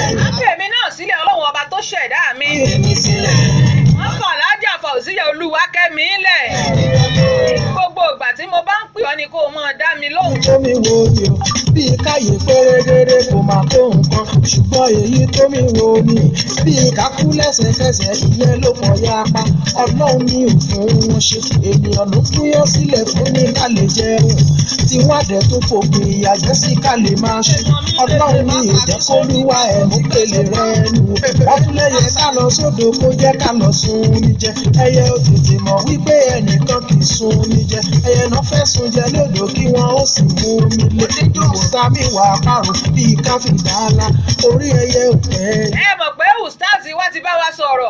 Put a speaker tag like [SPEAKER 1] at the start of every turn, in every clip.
[SPEAKER 1] Àfẹ̀mí náà sílẹ̀ Ọlọ́run ọba tó ṣẹ̀dá mi. Wọ́n fà lájà Fauziya Olúwakẹ́mi lẹ̀. Gbogbo ìgbà tí mo bá ń pè ọ́ ni kó o máa dá mi lóhùn.
[SPEAKER 2] Tó mi wo ni o, bí káyè pérégéré kò máa tó nǹkan, ṣùgbọ́n èyí tó mi wo ni, bí kákú lẹ́sẹ̀kẹsẹ̀ ìyẹn ló pọ̀ ya pa. Ọlọ́run ní òfin wọn ṣe, ènìyàn ló fúyọ́ sílẹ̀ fún ní ká lè jẹun, tí wọ́n dẹ̀ tó fòpin ìyàjẹ́ sí ká lè máa ṣe. Ọlọ́run ní ìjẹ́kọ́lúwa ẹ̀ mú kele rẹ̀ nù. Wọ́n tún lẹ́yẹ ká lọ sódò kó jẹ́ ká lọ sun ní jẹ. Ẹyẹ ò tètè mọ̀ wípé ẹnìkan kì í sun ní jẹ. Ẹyẹ náà fẹ́ sun jẹ lódò kí wọ́n ó sì mú mi lé. Ìwòsàn mi wà parun bíi káfíńdàlá, orí ẹyẹ ò pẹ́.
[SPEAKER 1] Ẹ mọ̀ pé Ustaz wa ti bá wa sọ̀rọ̀.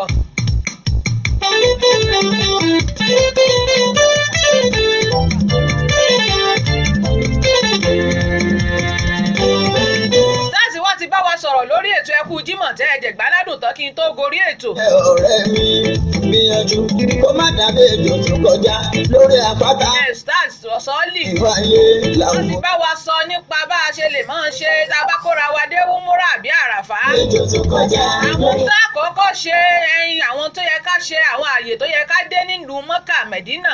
[SPEAKER 1] Ustaz wa ti bá wa sọ̀rọ̀ lórí ètò ẹkú Jímọ̀ tẹ́ ẹ̀jẹ̀ gbáládùn tán kí n tó gorí ètò.
[SPEAKER 3] Ọ̀rẹ́ mi gbìyànjú kó má dàbí ejò tó kọjá lórí àpáta.
[SPEAKER 1] Ustaz Sọ́ọ̀lì.
[SPEAKER 3] Ìwáyé làwọn.
[SPEAKER 1] Wọ́n ti bá wa sọ nípa bá a ṣe lè máa ṣe tá a bá kóra wa dé Umura àbí Àràfá.
[SPEAKER 3] Ejò tó kọjá.
[SPEAKER 1] Àwọn tá a kọ́kọ́ ṣe ẹyin àwọn tó yẹ ká ṣe àwọn àyè tó yẹ ká dé nílùú Mọ́kà Mẹ̀dínà.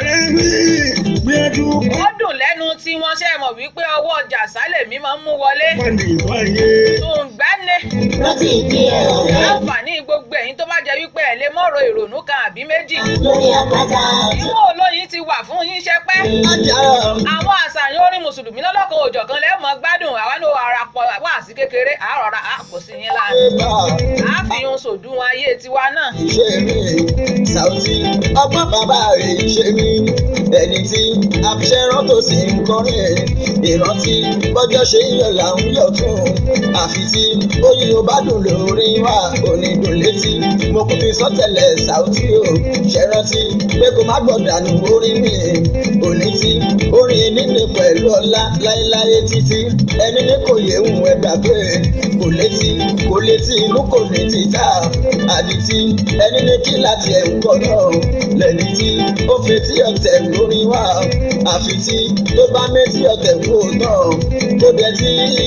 [SPEAKER 2] Gbìyànjú
[SPEAKER 1] Ó dùn lẹ́nu tí wọ́n ṣe mọ̀ wípé ọwọ́ ọjà sálẹ̀ mi máa ń mú wọlé.
[SPEAKER 2] pàdé ìwáyé.
[SPEAKER 1] Tùǹgbẹ́ni.
[SPEAKER 3] Rántí ìdí ẹ̀ ọ̀rẹ́.
[SPEAKER 1] Láǹfààní gbogbo ẹ̀yin tó bá jẹ́ wípé ẹ̀ lè mọ̀rọ̀ ìrònú kan àbí méjì.
[SPEAKER 3] Lórí àpáta.
[SPEAKER 1] Ìwọ̀n olóyin ti wà fún yín ṣẹ́pẹ́. Àwọn àṣàyàn orin Mùsùlùmí lọ́lọ́kan òjọ̀kan lẹ́mọ̀ gbádùn àwa ló ara pọ̀ wá sí kékeré àárọ̀ra àpò sí yín láàrin. A fi yun sòdùn ayé tiwa náà.
[SPEAKER 3] Ìṣe mi Saoty ọgbọ́n bàbá rẹ̀ ìṣe mi ẹni tí àfiṣẹ́ rántó sí ń kọrin ẹ̀ ìrántí bọ́jọ́ ṣe ń yọ làwọn yọ̀ tún àfi tí oyin ò bá dùn lórí wa onídùn létí mo kò fi sọ́tẹ̀lẹ̀ Saoty o ṣe rántí pé kó má gbọ̀dánù orin mi òní tí orin níní pẹ̀lú ọlá láéláé títí ẹni ní kò yẹ ń wẹ gbàgbé kò létí inú kò ní títà àdìtí ẹni ní kí láti ẹ̀ ń bọ̀ náà lẹ́ni tí ó fetí ọ̀tẹ̀ lórí wa àfi tí tó bá méjì ọ̀tẹ̀ kú òótọ́ tó dẹ̀ tí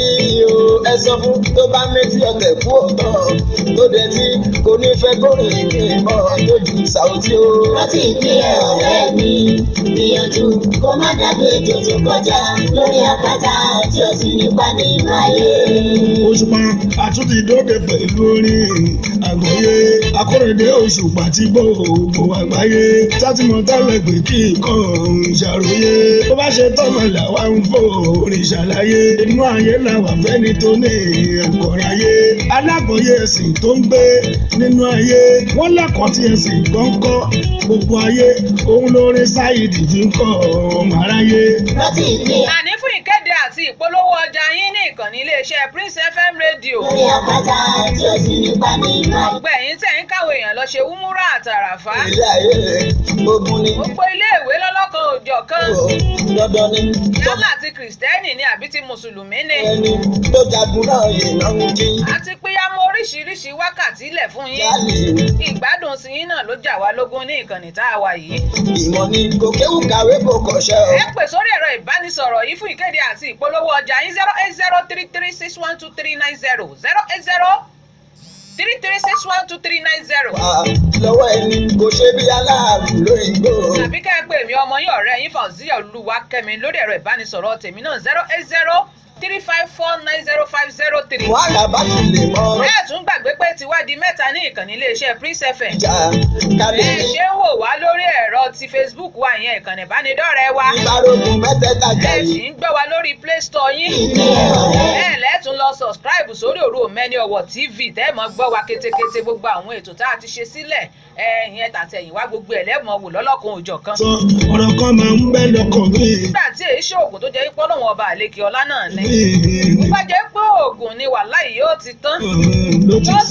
[SPEAKER 3] ẹ sọ fún tó bá méjì ọ̀tẹ̀ kú òótọ́ tó dẹ̀ tí kò ní fẹ́ kórìn ìgbìmọ̀ lójú Saoty o.
[SPEAKER 4] Rántí ìpínlẹ̀ ọ̀rẹ́ mi gbìyànjú kó má dàbí ejò tó kọjá lórí àpáta tí ó sì nípa nínú ayé.
[SPEAKER 2] Òṣùpá àtúntì dóde pẹ̀lú orin àgbáyé akórèdé Òṣùpá tí gbogbo àgbáyé sátìmọ̀ tẹ́lẹ̀ pé kí nǹkan ṣàròyé tó bá ṣe tọ́mọ làwa ń fò orin ṣàlàyé inú ayé làwà fẹ́ni tó ní ẹ̀kọ́rin ayé alágbọ̀yé ẹ̀sìn tó ń gbé nínú ayé wọ́n lẹ́kọ̀ọ́ tí ẹ̀sìn gbọ́ǹkọ́ gbogbo ayé òun lórí Sáyìdì fi ń kọ́ ọmọ aráyé.
[SPEAKER 4] Rántí ìpínlẹ̀
[SPEAKER 1] Àní fún ìkéde àti ìpolówó ọjà yín ní ìkànnì iléeṣẹ́ Prince FM rédíò.
[SPEAKER 4] lórí àpáta tí ó sì nípa nínú ayé.
[SPEAKER 1] Gbogbo ẹ̀yin tẹ̀ ń káwé èèyàn lọ ṣe Umura àtàràfá.
[SPEAKER 3] ilé ayé ogun ni
[SPEAKER 1] Gbogbo iléèwé lọ́lọ́kan òjọ̀kan.
[SPEAKER 3] dandan ni
[SPEAKER 1] Yálà ti Kìrìsìtẹ́nì ni àbí ti Mùsùlùmí ni.
[SPEAKER 3] ẹni tó jagun náà yè náà ń jí
[SPEAKER 1] Àti pínyàmọ́ oríṣiríṣi wákàtí lẹ̀ fún yín.
[SPEAKER 3] yálì
[SPEAKER 1] Ìgbádùn sí yín náà ló jà wá lógún ní ìkànnì tá a wà yìí.
[SPEAKER 3] ìmọ̀ ni kò kéwù kàwé kò kọ̀ṣẹ́ o.
[SPEAKER 1] Ẹ pè sórí ẹ̀rọ ìbánisọ̀rọ̀ yìí fún ìkéde àti ìpolówó ọjà yín 08033612390 08033612390.
[SPEAKER 3] Lọ́wọ́ ẹni kò ṣe bí aláàrù lóyìnbó.
[SPEAKER 1] Tàbí kẹ́ ẹ pè mí ọmọ yín ọ̀rẹ́ yín Fauziya Olúwakẹ́mi lórí ẹ̀rọ ìbánisọ̀rọ̀ tèmi náà 08035490503.
[SPEAKER 3] Wàhálà bá ti lè mọ
[SPEAKER 1] Bẹ́ẹ̀ tún gbàgbé pé tiwa di mẹ́ta ní ìkànnì iléeṣẹ́ Prince FM.
[SPEAKER 3] ìjà kábí
[SPEAKER 1] Ẹ ṣe ń wò wá lórí ẹ̀rọ ti Facebook wa ìyẹn ìkànnì ìbánidọ́rẹ̀ẹ́ wa.
[SPEAKER 3] ìbárogun mẹ́tẹ̀ẹ̀ta jà
[SPEAKER 1] Ẹ sì
[SPEAKER 3] yìí.
[SPEAKER 1] ń gbọ́ wa lórí Play Store yín. Bẹ́ẹ̀ lẹ́tún lọ subscribe sórí Òru Òmẹ́ni Ọ̀wọ̀ TV tẹ́ mọ́ gbọ́ wa kétékété gbogbo àwọn ètò tá a ti ṣe sílẹ̀ ìyẹn tàtẹ̀yìnwá gbogbo ẹ̀ lẹ́mọ̀ wò lọ́lọ́kan òjọ̀kan.
[SPEAKER 2] Sọ ọ̀rọ̀ kan máa ń bẹ́ lọ́kàn mi.
[SPEAKER 1] Nígbà tí èyí ṣoògùn tó jẹ́ pé Ọlọ́run ọba àlekè ọlá náà ní. Bó bá jẹ́ pé oògùn ni wàláhì yóò ti tán. Yóò ti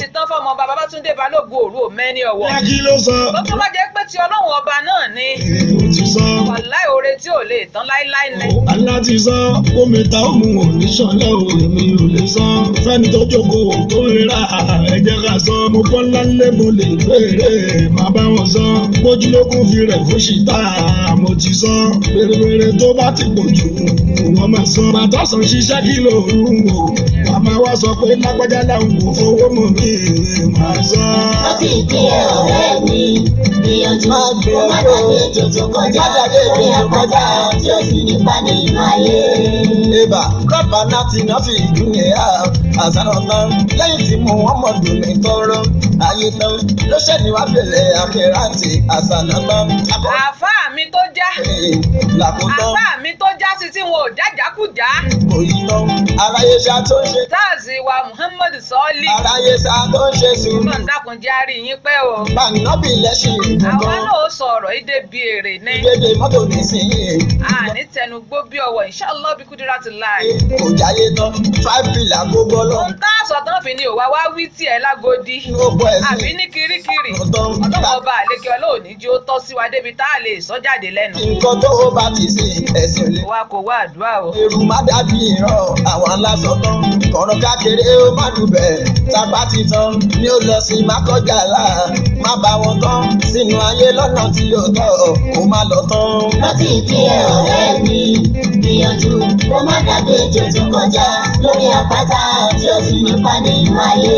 [SPEAKER 1] ti tán fọmọ ọba Babátúndé Balógun òru òmẹ́ni ọ̀wọ̀.
[SPEAKER 2] kí ló sọ.
[SPEAKER 1] tó tó bá jẹ́ pé ti Ọlọ́run ọba náà ni.
[SPEAKER 2] ó ti sọ.
[SPEAKER 1] wàláì oore tí ò lè tán láíláí ni.
[SPEAKER 2] Allah ti sọ omi ta ó mu òní sọlẹ o èmi ò lè sọ fẹ́ni tó jókòó tó rírà ẹ jẹ́ ká sọ mo bọ́ ńláńlé mo lè béèrè má bá wọn sọ bójúlógún fi rẹ̀ fún ṣìtá mo ti sọ bèrèbèrè tó bá ti pọ̀ jù wọ́n máa sọ bàtà sàn ṣiṣẹ́ kí ló rú o wọ́n máa wá sọ pé lágbájá làwọn kò fowó mọ̀ mí máa sọ.
[SPEAKER 4] wọ́n ti kí ẹ ọ̀rẹ́ mi gbìyànjú kó má dàgbé ètò tó kọjá lórí àpáta tí ó sì nípa nínú ayé.
[SPEAKER 3] Eba rọ́bà náà ti náà fi ìdúnyẹ̀ àṣàrò tán lẹ́yìn tí mo wọ́n mọ̀ dùn mí tọrọ ayé tán ló ṣẹ́ni wá bẹ̀rẹ̀ àkẹ́rántì àṣànà tán.
[SPEAKER 1] àfáà mi tó já
[SPEAKER 3] làkótán
[SPEAKER 1] àfáà mi tó já sí tí wọn ò jájákújá.
[SPEAKER 3] kò yí tán aráyé ṣá tó ń ṣe.
[SPEAKER 1] táàsì wa Muhammad Sọ́ọ́lì.
[SPEAKER 3] aráyé ṣá tó ń ṣe sùúrù.
[SPEAKER 1] náà dákun járí yín pẹ́ o.
[SPEAKER 3] bàǹnọ́bì lẹ́sìn
[SPEAKER 1] àwa
[SPEAKER 3] ìgbọ̀ngàn.
[SPEAKER 1] náà sọ̀rọ̀ ìdè bí èrè ní.
[SPEAKER 3] gbèdé mọ́tò nísìnyí.
[SPEAKER 1] àní tẹnugbó bí ọwọ́ inshallah bí kúdírà ti láì.
[SPEAKER 3] kò jáyé tán 5 pillar gbogbo lọ.
[SPEAKER 1] ohun tá a sọ tán fi ni òwa wá wí tiẹ̀ lágodi.
[SPEAKER 3] ó bọ́ ẹ̀sìn.
[SPEAKER 1] àbí ní kirikiri.
[SPEAKER 3] Ọ̀dọ́.
[SPEAKER 1] ọlọ́wọ́ ọba àlékè ọlọ́ọ̀ni jí ó tọ́ sí wa débi tá a lè sọ jáde lẹ́nu.
[SPEAKER 3] nǹkan tó o bá ti sìn ẹ̀sìn lè.
[SPEAKER 1] wa kò wá àdúrà o.
[SPEAKER 3] èrò má dàbí ìran àwọn aláṣọ tán kọ̀ọ̀rọ̀ kákeré ó má dùbẹ̀ tápá ti tán ní ó lọ sí má kọjá là má bá wọn tán sínú ayé lọ́nà tí yóò tọ̀ kó má lọ tán.
[SPEAKER 4] wọ́n ti kí ẹ ọ̀rẹ́ mi gbìyànjú kó má dàgbé ètò tó kọjá lórí àpáta tí ó sì nípa nínú ayé.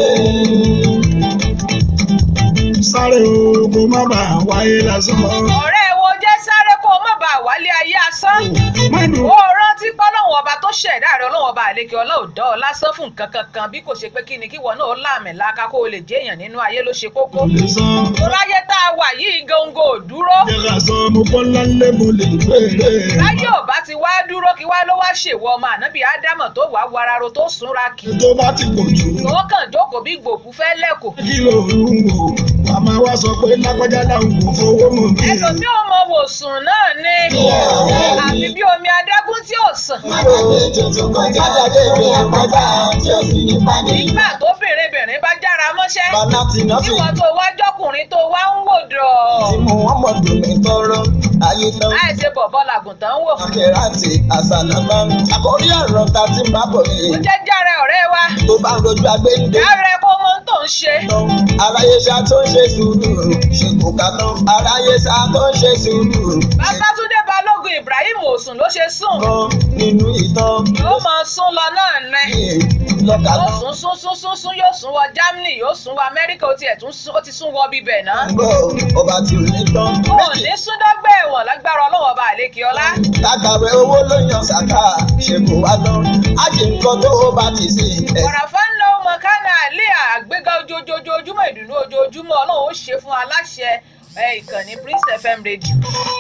[SPEAKER 2] sáré o kó má bàa wáyé lásán.
[SPEAKER 1] ọ̀rẹ́ wo jẹ́ sáré kó o má bàa wálé ayé asán.
[SPEAKER 2] má dùn.
[SPEAKER 1] ó rántí pé Ọlọ́run ọba tó ṣẹ̀dá rẹ̀ Ọlọ́run ọba àlékè ọlọ́ọ̀dọ́ ọ lásán fún nǹkan kankan bí kò ṣe pé kí ni kíwọ náà láàmì láka kó o lè jẹ́ èèyàn nínú ayé ló ṣe kókó.
[SPEAKER 2] kò lè sọ.
[SPEAKER 1] láyé tá a wà yìí góńgó ò dúró.
[SPEAKER 2] jẹ́ ká sọ mo bọ́ ńláńlé mo lè béèrè.
[SPEAKER 1] láyé ò bá ti wá dúró kí wá ló wá ṣèwọ ọmọ ànábì ádámọ̀ tó wà wararo tó súnra kì.
[SPEAKER 2] tó bá ti pọ̀ jù.
[SPEAKER 1] tó kàn jókòó bí gbòkú fẹ́ lẹ́kọ̀ọ́.
[SPEAKER 2] kí ló rú o wàá máa wá sọ pé lágbájá làwọn kò fowó mọ̀ mí.
[SPEAKER 1] ẹ̀sùn tí ó mọ wòsùn náà ni àfi bí omi adágún tí ò sàn.
[SPEAKER 4] má dàgbé ètò tó kọjá lórí àpáta tí ó sì nípa nínú.
[SPEAKER 1] nígbà tó bìnrin bá jára mọ́ṣẹ́.
[SPEAKER 3] bàná ti náà fi.
[SPEAKER 1] níwọ̀n tó wá jọkùnrin tó wá ń wò dọ̀.
[SPEAKER 3] tí mo wọ́n mọ̀ dùn mí tọrọ ayé tán.
[SPEAKER 1] láìsí bọ̀bọ̀ làgùntàn wò.
[SPEAKER 3] àkẹ́rántì àṣànà tán àkórí ọ̀rọ̀ ta ti ń bá bọ̀ yìí.
[SPEAKER 1] ó jẹ́ járe ọ̀rẹ́ wa.
[SPEAKER 3] tó bá ń rojú agbẹ́ndé.
[SPEAKER 1] járe kó mọ tó ń ṣe.
[SPEAKER 3] aráyé ṣá tó ń ṣe sùúrù ṣe kò ká tán aráyé ṣá tó ń ṣe sùúrù.
[SPEAKER 1] Babátúndé Balógun Ibrahim òsùn ló ṣe sùn.
[SPEAKER 3] kan nínú ìtàn.
[SPEAKER 1] yóò máa sún lọ náà ní.
[SPEAKER 3] lọ́kà
[SPEAKER 1] yóò
[SPEAKER 3] tán.
[SPEAKER 1] sún yóò sún wọ Germany yóò sún wọ Amẹ́ríkà ó ti sún wọ bíbẹ̀ náà.
[SPEAKER 3] gbọ́ ọba tí ò ní tán.
[SPEAKER 1] ó ní súndọ́gbẹ́ ẹ̀wọ̀n lágbára Ọlọ́run ọba àlékè ọlá.
[SPEAKER 3] lágbàwẹ̀ owó ló yan sàkà ṣe kò wá tán ájì nǹkan tó o bá ti sìn ẹ̀sìn.
[SPEAKER 1] ọ̀ràfà ń lọ ọmọ kánà àlẹ́ àgbéga ojoojúmọ́ ìdùnnú ojoojúmọ́ Ọlọ́run ó ṣe fún aláṣẹ ìkànnì Prince FM radio.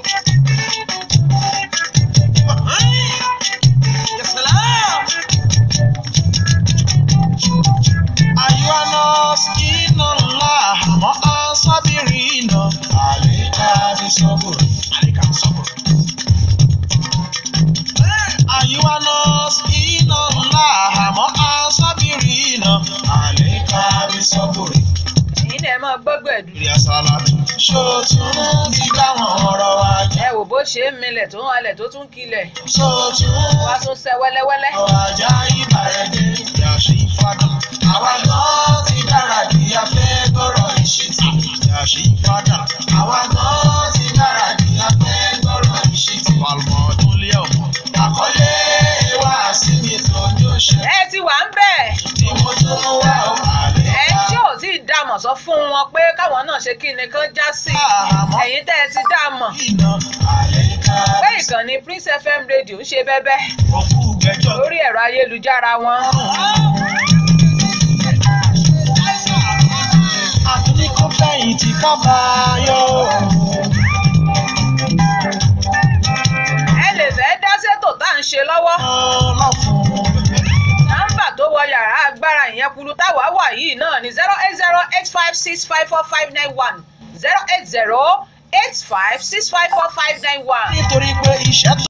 [SPEAKER 2] Ayuanos inallah ma'a sabirina alika bisabur Ayuanos inallah ma'a sabirina alika bisabur
[SPEAKER 1] ẹ̀yin náà ẹ máa gbọ́gbọ́ ẹ̀dùn.
[SPEAKER 2] Ìrìn àsálàtù ṣòtún ti dáwọn ọ̀rọ̀ wa jẹ́.
[SPEAKER 1] ẹ wò bó ṣe ń milẹ̀ tó ń halẹ̀ tó tún kilẹ̀.
[SPEAKER 2] Ṣòtún
[SPEAKER 1] wá tún ṣe wẹ́lẹ́wẹ́lẹ́.
[SPEAKER 2] ọ̀rọ̀ ajá ìbàrẹ̀dẹ̀ ìyàṣẹ́ ìfadà. Àwa gan ti dára di afẹ́ gbọ́rọ̀ ìṣètì. Ìyàṣẹ́ ìfadà. Àwa gan ti dára di afẹ́ gbọ́rọ̀ ìṣètì. Palmọ̀ tó lé ọ̀pọ̀. Àkọlé wa sí mi tó ní òṣè.
[SPEAKER 1] ẹ ti wà ń bẹ̀.
[SPEAKER 2] Tí mo tún wá òkàlẹ̀.
[SPEAKER 1] ẹ tí ò tí ì dámọ̀ sọ fún wọn pé káwọn náà ṣe kí ni kán já sí. ẹ̀yin tẹ́ ẹ ti dámọ̀.
[SPEAKER 2] Iná àlẹ́ká.
[SPEAKER 1] pé ìkànnì Prince FM radio ń ṣe bẹ́bẹ́
[SPEAKER 2] Òkú gbẹjọ́.
[SPEAKER 1] lórí ẹ̀rọ ayélujára wọn.
[SPEAKER 2] Àtúnikó fẹ̀yìntì kábàáyọ̀.
[SPEAKER 1] ẹ lè fẹ́ dá sétò tá à ń ṣe lọ́wọ́.
[SPEAKER 2] Ọlọ́fun.
[SPEAKER 1] nọ́mbà tó wọ yàrá agbára ìyẹn kulu táwa wà yìí náà ni 08085654591 08085654591.
[SPEAKER 2] Nítorí pé iṣẹ́ tó.